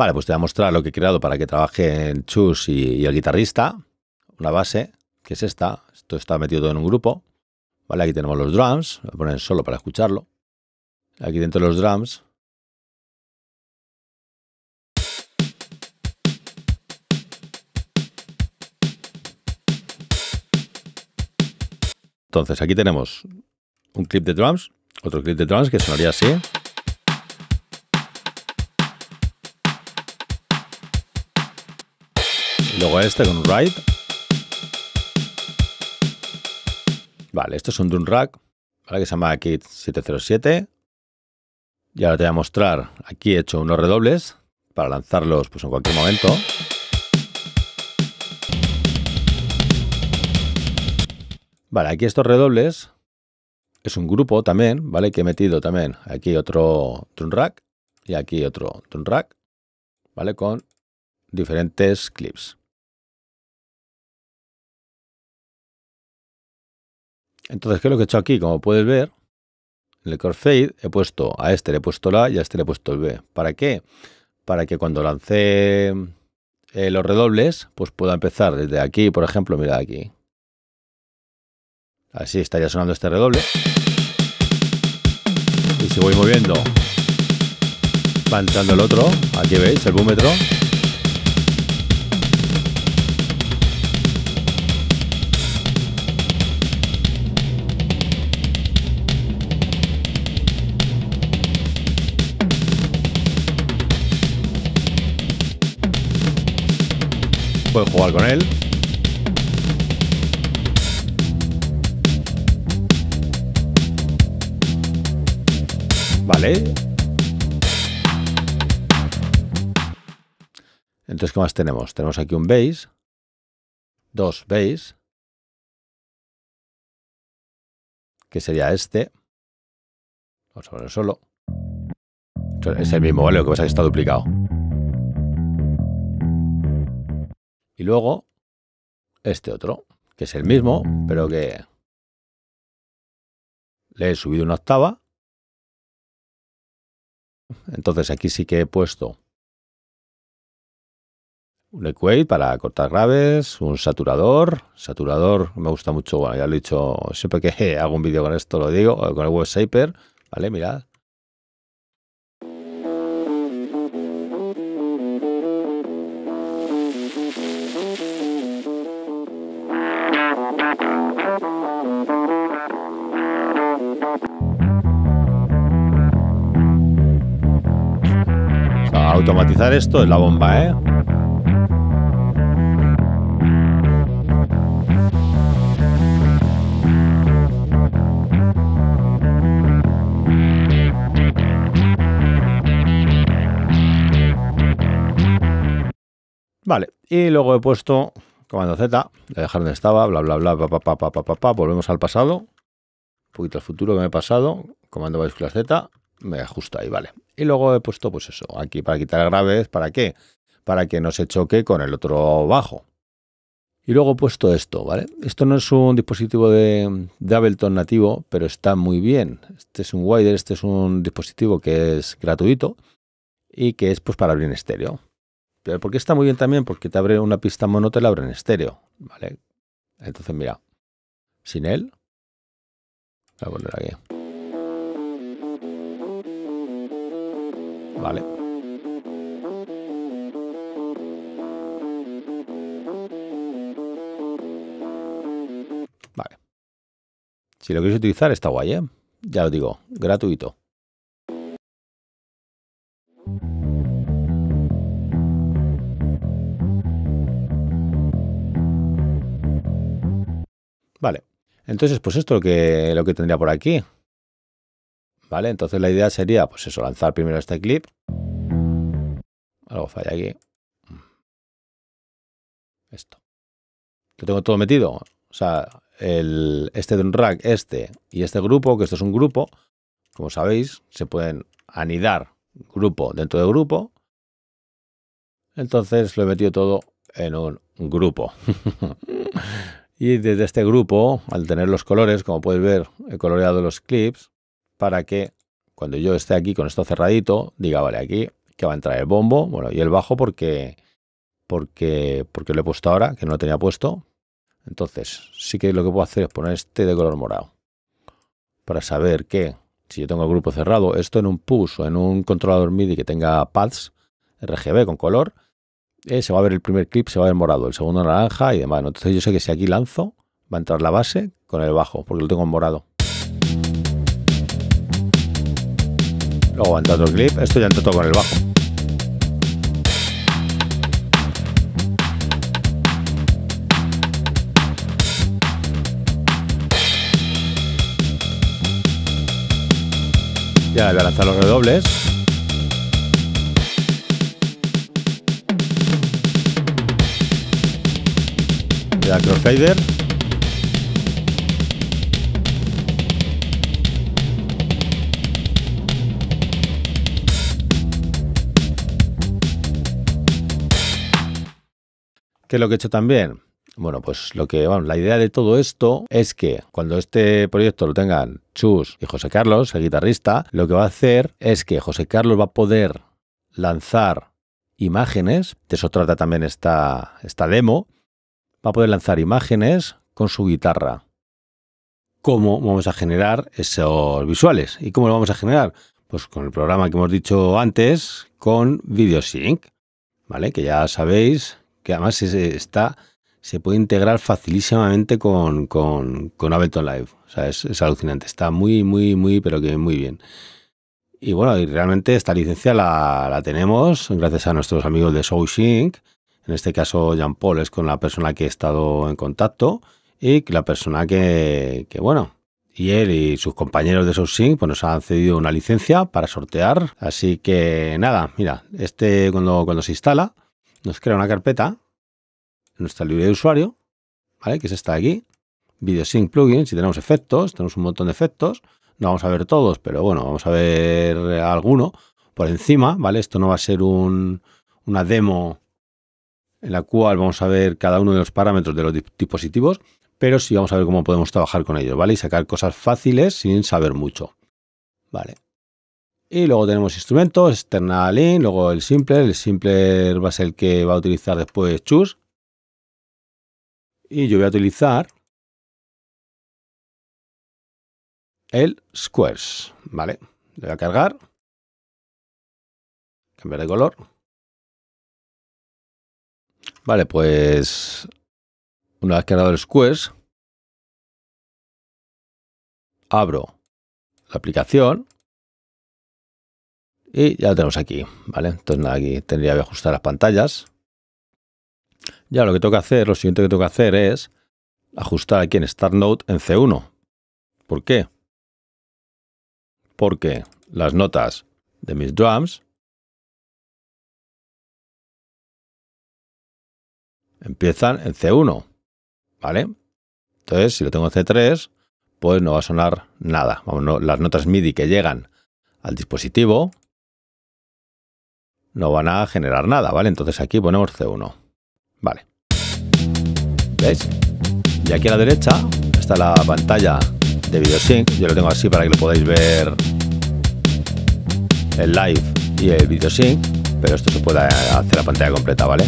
Vale, pues te voy a mostrar lo que he creado para que trabajen Chus y el guitarrista. Una base, que es esta. Esto está metido todo en un grupo. Vale, aquí tenemos los drums. Voy a poner solo para escucharlo. Aquí dentro de los drums. Entonces, aquí tenemos un clip de drums, otro clip de drums que sonaría así. Y luego este con un ride. Vale, esto es un drum rack, ¿vale? Que se llama Kit 707. Y ahora te voy a mostrar, aquí he hecho unos redobles para lanzarlos pues, en cualquier momento. Vale, aquí estos redobles es un grupo también, ¿vale? Que he metido también aquí otro drum rack y aquí otro drum rack, ¿vale? Con diferentes clips. Entonces, ¿qué es lo que he hecho aquí? Como puedes ver, en el crossfade he puesto a este le he puesto el A y a este le he puesto el B. ¿Para qué? Para que cuando lance los redobles, pues pueda empezar desde aquí, por ejemplo, mira aquí. Así estaría sonando este redoble. Y si voy moviendo, va entrando el otro. Aquí veis el búmetro. Puedes jugar con él. Vale. Entonces, ¿qué más tenemos? Tenemos aquí un bass. Dos bass. Que sería este. Vamos a poner solo. Es el mismo, ¿vale? Lo que pasa es que está duplicado. Y luego, este otro, que es el mismo, pero que le he subido una octava. Entonces aquí sí que he puesto un equate para cortar graves, un saturador. Saturador me gusta mucho, bueno, ya lo he dicho, siempre que hago un vídeo con esto lo digo, con el Web Shaper, ¿vale? Mirad. Automatizar esto es la bomba, ¿eh? Vale, y luego he puesto comando Z, de dejar donde estaba, bla bla bla, volvemos al pasado, un poquito al futuro que me he pasado, comando mayúsculas Z, me ajusto ahí, vale. Y luego he puesto, pues eso, aquí para quitar graves, ¿para qué? Para que no se choque con el otro bajo. Y luego he puesto esto, ¿vale? Esto no es un dispositivo de Ableton nativo, pero está muy bien. Este es un Wider, este es un dispositivo que es gratuito y que es pues para abrir en estéreo. Pero ¿por qué está muy bien también? Porque te abre una pista mono, te la abre en estéreo, ¿vale? Entonces, mira, sin él, voy a poner aquí. Vale. Vale. Si lo quieres utilizar, está guay, ¿eh? Ya lo digo, gratuito. Vale. Entonces, pues esto es lo que tendría por aquí. Vale, entonces la idea sería, pues eso, lanzar primero este clip. Algo falla aquí. Esto. Lo tengo todo metido. O sea, este drum rack, este y este grupo, que esto es un grupo, como sabéis, se pueden anidar grupo dentro de grupo. Entonces lo he metido todo en un grupo. Y desde este grupo, al tener los colores, como puedes ver, he coloreado los clips para que cuando yo esté aquí con esto cerradito, diga, vale, aquí que va a entrar el bombo, bueno, y el bajo porque lo he puesto ahora, que no lo tenía puesto. Entonces, sí que lo que puedo hacer es poner este de color morado para saber que si yo tengo el grupo cerrado, esto en un push o en un controlador MIDI que tenga pads RGB con color, se va a ver el primer clip, se va a ver morado, el segundo naranja y demás, ¿no? Entonces yo sé que si aquí lanzo, va a entrar la base con el bajo, porque lo tengo en morado. Luego va a entrar otro clip, esto ya entra todo con el bajo. Ya voy a lanzar los redobles. Ya crossfader. ¿Qué es lo que he hecho también? Bueno, pues la idea de todo esto es que cuando este proyecto lo tengan Chus y José Carlos, el guitarrista, lo que va a hacer es que José Carlos va a poder lanzar imágenes, de eso trata también esta demo, va a poder lanzar imágenes con su guitarra. ¿Cómo vamos a generar esos visuales? ¿Y cómo lo vamos a generar? Pues con el programa que hemos dicho antes, con VideoSync, ¿vale? Que ya sabéis que además se puede integrar facilísimamente con Ableton Live. O sea, es alucinante. Está pero que muy bien. Y bueno, y realmente esta licencia la tenemos gracias a nuestros amigos de SoulSync. En este caso, Jean Paul es con la persona que he estado en contacto y la persona que bueno, y él y sus compañeros de SoulSync pues nos han cedido una licencia para sortear. Así que nada, mira, cuando se instala, nos crea una carpeta en nuestra librería de usuario, ¿vale? Que es esta de aquí, VideoSync Plugins, y tenemos efectos, tenemos un montón de efectos, no vamos a ver todos, pero bueno, vamos a ver alguno por encima, ¿vale? Esto no va a ser una demo en la cual vamos a ver cada uno de los parámetros de los dispositivos, pero sí vamos a ver cómo podemos trabajar con ellos, ¿vale? Y sacar cosas fáciles sin saber mucho, ¿vale? Y luego tenemos instrumentos, external in, luego el simpler va a ser el que va a utilizar después Chus. Y yo voy a utilizar el Squares, ¿vale? Le voy a cargar, cambiar de color. Vale, pues una vez cargado el Squares, abro la aplicación y ya lo tenemos aquí, ¿vale? Entonces nada, aquí tendría que ajustar las pantallas. Ya lo siguiente que tengo que hacer es ajustar aquí en Start Note en C1. ¿Por qué? Porque las notas de mis drums empiezan en C1, ¿vale? Entonces, si lo tengo en C3, pues no va a sonar nada. Vamos, las notas MIDI que llegan al dispositivo no van a generar nada, ¿vale? Entonces aquí ponemos C1, ¿vale? ¿Veis? Y aquí a la derecha está la pantalla de VideoSync. Yo lo tengo así para que lo podáis ver el live y el VideoSync, pero esto se puede hacer la pantalla completa, ¿vale?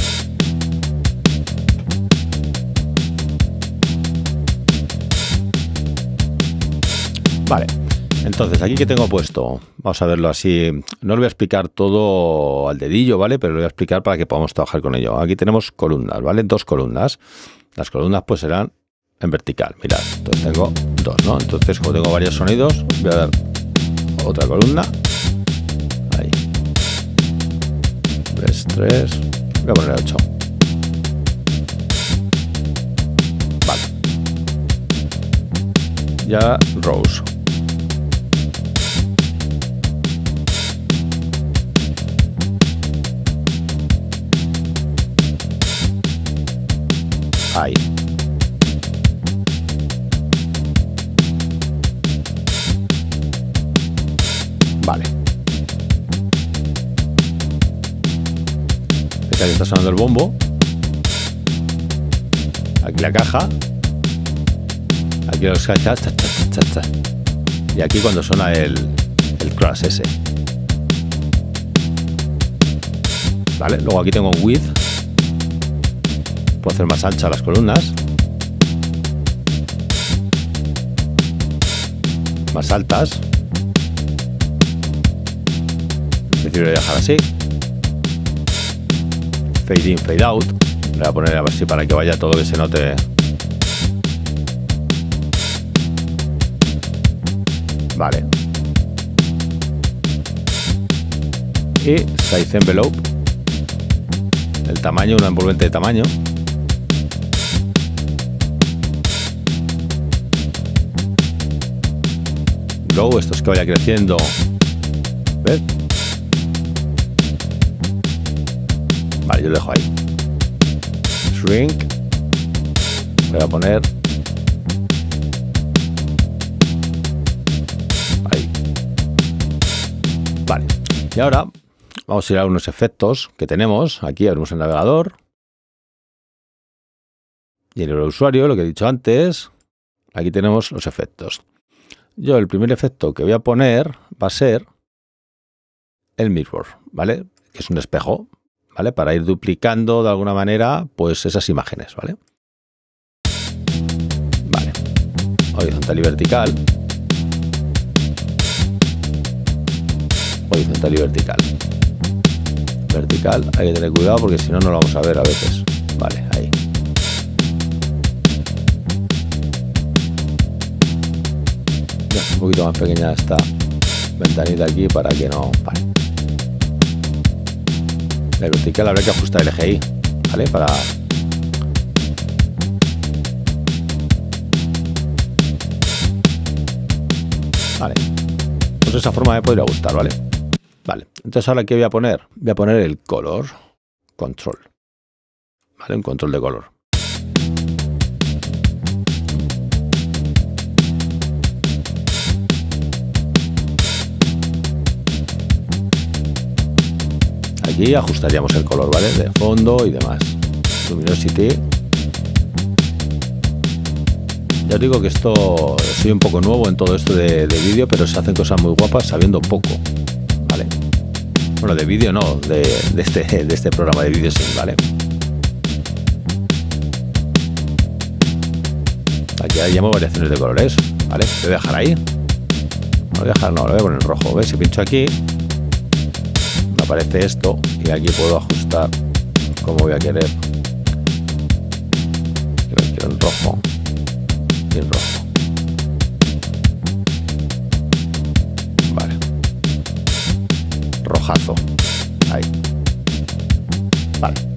Vale, entonces aquí que tengo puesto, vamos a verlo así, no lo voy a explicar todo al dedillo, ¿vale? Pero lo voy a explicar para que podamos trabajar con ello. Aquí tenemos columnas, ¿vale? 2 columnas. Las columnas pues serán en vertical, mirad, entonces tengo 2, ¿no? Entonces como tengo varios sonidos, voy a dar otra columna, ahí, 3, voy a poner 8. Vale. Ya rows. Ahí. Vale. Aquí está sonando el bombo. Aquí la caja. Aquí los cachas. Y aquí cuando suena el crash ese. Vale, luego aquí tengo un width. Puedo hacer más anchas las columnas. Más altas. Decido dejar así. Fade in, fade out. Le voy a poner así para que vaya todo, que se note. Vale. Y size envelope. El tamaño, una envolvente de tamaño. Luego esto es que vaya creciendo. ¿Ves? Vale, yo lo dejo ahí. Shrink. Voy a poner ahí. Vale. Y ahora vamos a ir a unos efectos que tenemos. Aquí abrimos el navegador. Y en el usuario, lo que he dicho antes, aquí tenemos los efectos. Yo el primer efecto que voy a poner va a ser el mirror, ¿vale? Que es un espejo, ¿vale? Para ir duplicando de alguna manera, pues esas imágenes, ¿vale? Vale. Horizontal y vertical. Horizontal y vertical. Vertical, hay que tener cuidado porque si no, no lo vamos a ver a veces. Vale, ahí. Ya, un poquito más pequeña esta ventanita aquí para que no... Vale. La vertical habrá que ajustar el eje ahí, ¿vale? Para... Vale. Pues de esa forma me podría gustar, ¿vale? Vale. Entonces ahora ¿qué voy a poner? Voy a poner el color control. ¿Vale? Un control de color. Aquí ajustaríamos el color, ¿vale? De fondo y demás. Luminosity. Ya os digo que esto, soy un poco nuevo en todo esto de vídeo, pero se hacen cosas muy guapas sabiendo poco, ¿vale? Bueno, de vídeo no, de este programa de vídeo sí, ¿vale? Aquí hay variaciones de colores, ¿vale? Lo voy a dejar ahí. No lo voy a dejar, no, lo voy a poner en rojo. ¿Ves? Si pincho aquí, me aparece esto y aquí puedo ajustar como voy a querer. Quiero en rojo. Y en rojo. Vale. Rojazo. Ahí. Vale.